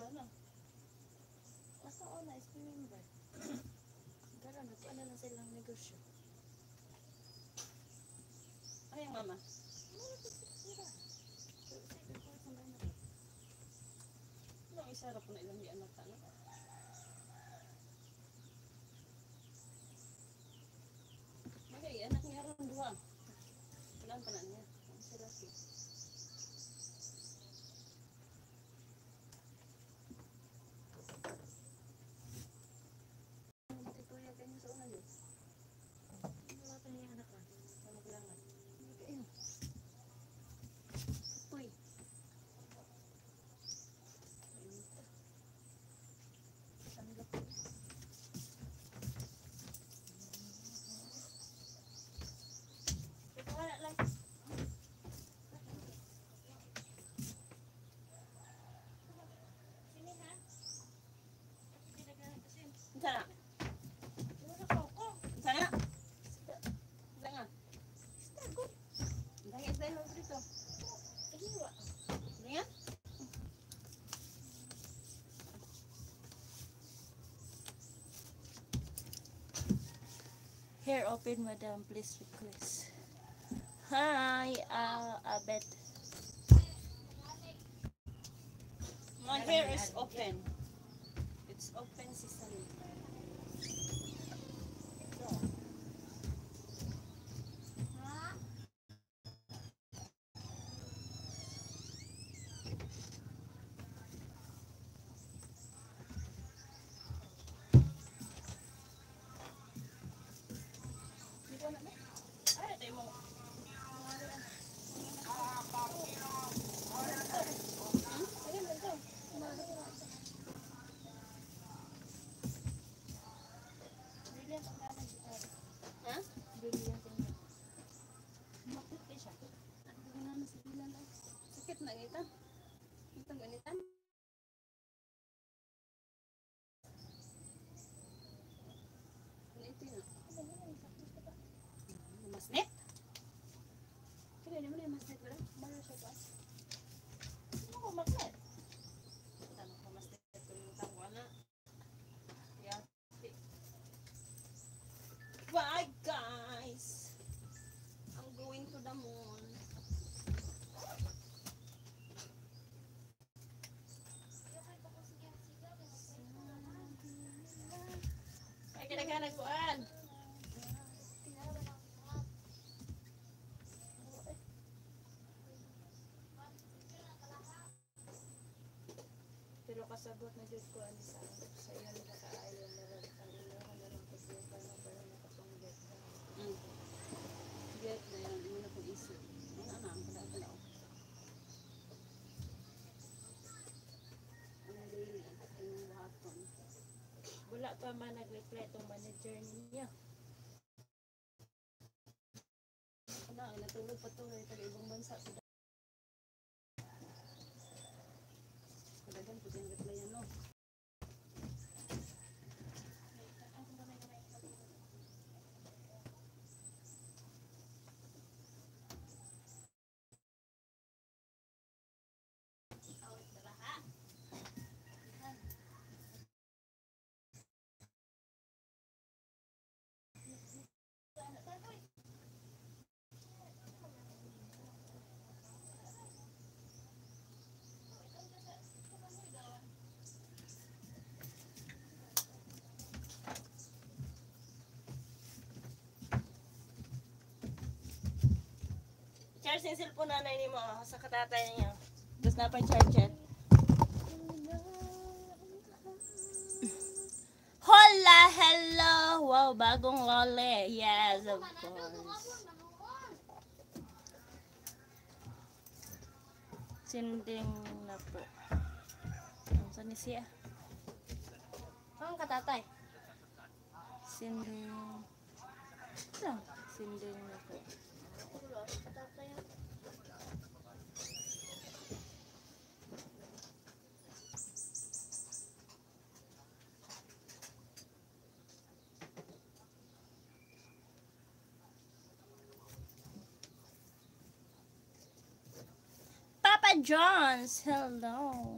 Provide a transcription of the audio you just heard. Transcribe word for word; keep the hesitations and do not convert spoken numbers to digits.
na. Nasa ona, is remember. Gara, nagpaano lang silang negosyo. Ay, ang mama. Ano, isarap na ilang di anak ka, no? Magay, anak niya ron duha. Walaan pa na niya. Ang sila si. Matituya kayo sa una yun. Wala pa niya anak ka. Sa maglangan. Ayun. Uy. Ayun ito. Tanggap. Ito wala lang. Sini ha? Sana. Wala ka ako. Sana. Sana. Sana. Dahil dahil dito. Ihiwa. Sana. Hair open, madam. Please request. Hi, uh, Abed. My hair is open. It's open, Cicely. So. Ay, tayo mo. Ha? Sakit na ito. Ito ganitan. Ito yun. Masnet? Kaya naman yung masnet ba? Mara siya ba? Ano ko masnet? Ano ko masnet? Kalimutan ko na. Bye guys! I'm going to the moon. Ay, kinaghanag ko an. Pero kasabot na Diyos ko ani sa sa iyo na kaayo na rin ang iluhan na rin kasi yung parang parang nakapangget na. Mm. Get na yun, hindi mo na kong isip. Ano na, ang pala-pala. Ang daily, ang waton. Wala pa man nag-reply itong manager niya. Ano, natulog pa ito eh, taga-ibang bansa. Kadagan po yung reply yan, no? Charge yung cellphone nanay ni mo sa katatay niya. Tapos na pa charge. Hola, hello! Wow, bagong lole. Yes, of course. Sinding na po. Saan ni siya? Ang katatay? Sinding... Ano? Sinding na po. Papa John's, hello.